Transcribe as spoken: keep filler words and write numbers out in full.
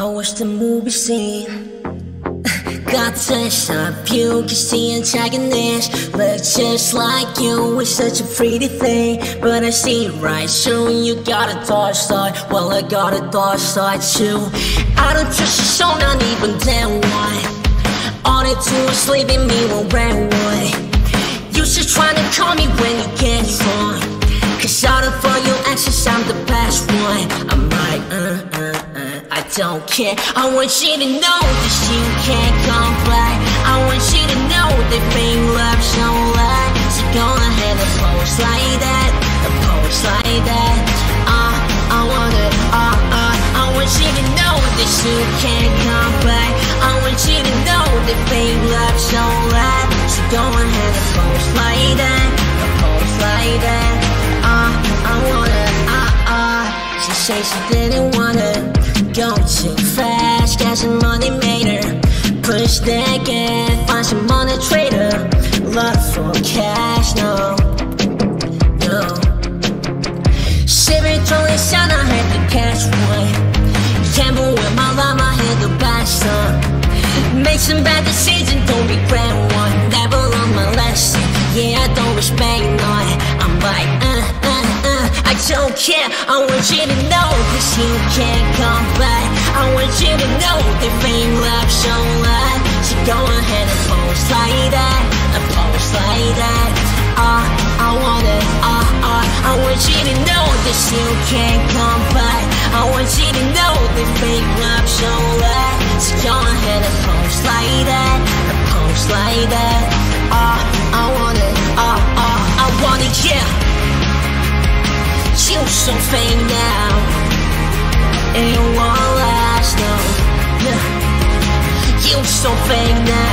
I watched the movie scene. Got touched up, you can see antagonist. Look just like you, it's such a pretty thing. But I see right through, you got a dark side. Well, I got a dark side too. I don't trust your soul, not even that one. All they do is leaving me one red one. You should try to call me when you get wrong, cause out of all your exes, I'm the best one. I'm like, uh, uh, uh, I don't care. I want you to know that you can't come back. I want you to know that fame love's no lie. So go ahead and pose like that, and pose like that. Uh, I wanna, uh, uh, I want you to know that you can't come back. I want you to know that fame love's no lie. So go ahead and pose like that, and pose like that. Uh, I wanna, uh, uh. She said she didn't wanna go too fast, got some money made her push that gas, find some money trader, love for cash, no, no. Shiver through the sound, I had to catch one. Gamble with my life, I had to buy some. Make some bad decisions, don't regret one. Never learned my lesson, yeah, I don't respect none. I'm like, uh, uh, uh, I don't care. I want you to know, cause you can't come back. I want you to know that fame love's so light. So go ahead and pose like that, and pose like that. Uh, I wanna, uh, uh, I want you to know that you can't come back. I want you to know that fame love's so light. So go ahead and pose like that, and pose like that. Uh, I wanna, uh, uh, I wanna, yeah. You so fame now, and it won't last, no. You so fame now.